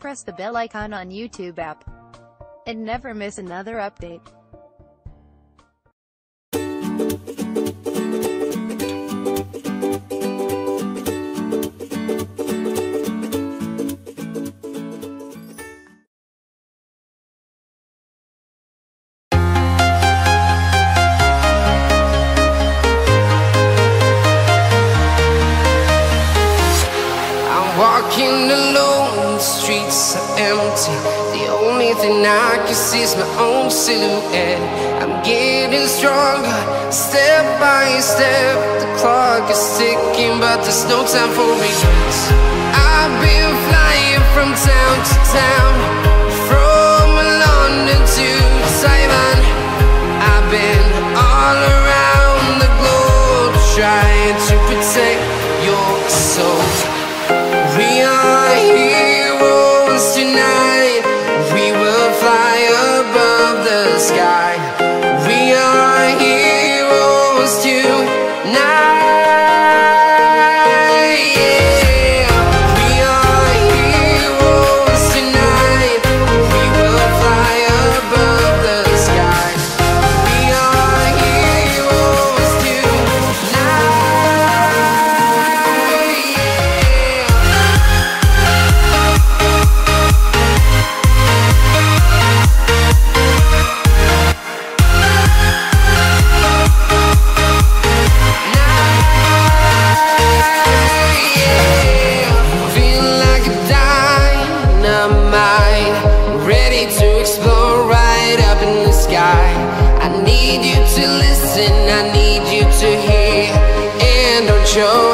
press the bell icon on YouTube app and never miss another update. Walking alone, the streets are empty. The only thing I can see is my own silhouette. I'm getting stronger, step by step. The clock is ticking, but there's no time for regrets. I've been flying from town to town, from London to Taiwan. I've been all around the globe, trying to protect your soul. We are heroes tonight. We will fly above the sky. We are heroes tonight. Yeah. We are heroes tonight. We will fly above the sky. We are heroes tonight. Ready to explore right up in the sky. I need you to listen, I need you to hear, and don't show